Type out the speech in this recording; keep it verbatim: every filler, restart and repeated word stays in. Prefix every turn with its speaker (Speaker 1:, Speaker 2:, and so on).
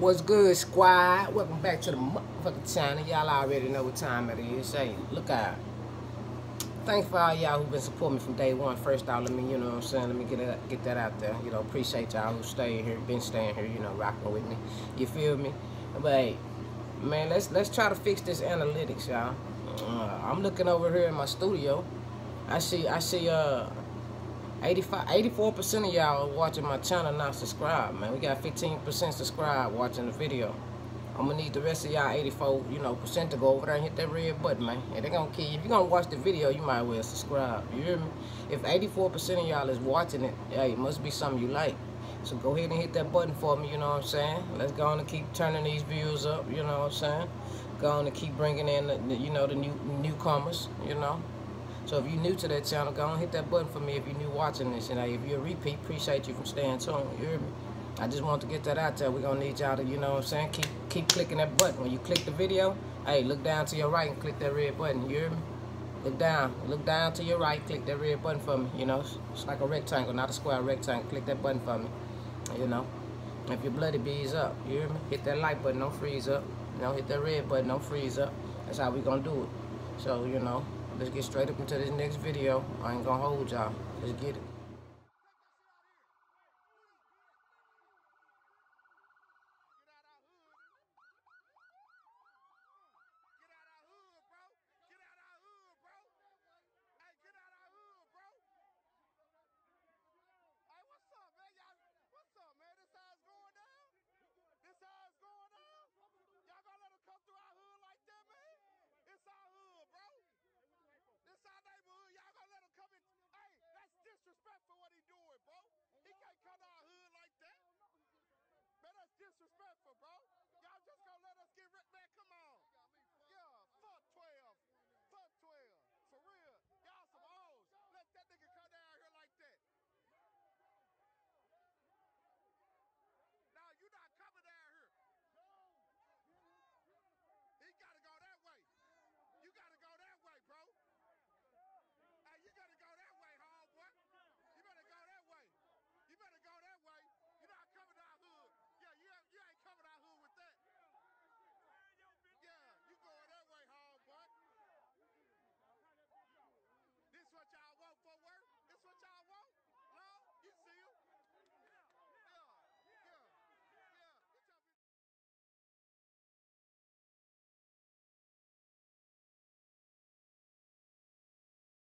Speaker 1: What's good, squad? Welcome back to the motherfucking channel. Y'all already know what time it is. Hey, look out. Thanks for all y'all who've been supporting me from day one. First off, let me, you know what I'm saying, let me get it, get that out there. You know, appreciate y'all who staying here, been staying here, you know, rocking with me. You feel me? But hey, man, let's let's try to fix this analytics, y'all. Uh, I'm looking over here in my studio. I see I see uh eighty-five, eighty-four percent of y'all watching my channel not subscribed, man. We got fifteen percent subscribed watching the video. I'm gonna need the rest of y'all eighty-four, you know, percent to go over there and hit that red button, man. And they're gonna kill you. If you're gonna watch the video, you might as well subscribe. You hear me? If eighty-four percent of y'all is watching it, hey, it must be something you like. So go ahead and hit that button for me, you know what I'm saying? Let's go on and keep turning these views up, you know what I'm saying? Go on and keep bringing in, the, the, you know, the new newcomers, you know? So if you're new to that channel, go on and hit that button for me if you're new watching this. And if you're a repeat, appreciate you from staying tuned. You hear me? I just want to get that out there. We're going to need y'all to, you know what I'm saying, keep keep clicking that button. When you click the video, hey, look down to your right and click that red button. You hear me? Look down. Look down to your right, click that red button for me. You know, it's like a rectangle, not a square, rectangle. Click that button for me. You know, if your bloody bees up, you hear me? Hit that like button, don't freeze up. You know, hit that red button, don't freeze up. That's how we going to do it. So, you know, let's get straight up into this next video. I ain't going to hold y'all. Let's get it.
Speaker 2: Disrespectful what he doing, bro. He can't come to our hood like that. Man, that's disrespectful, bro.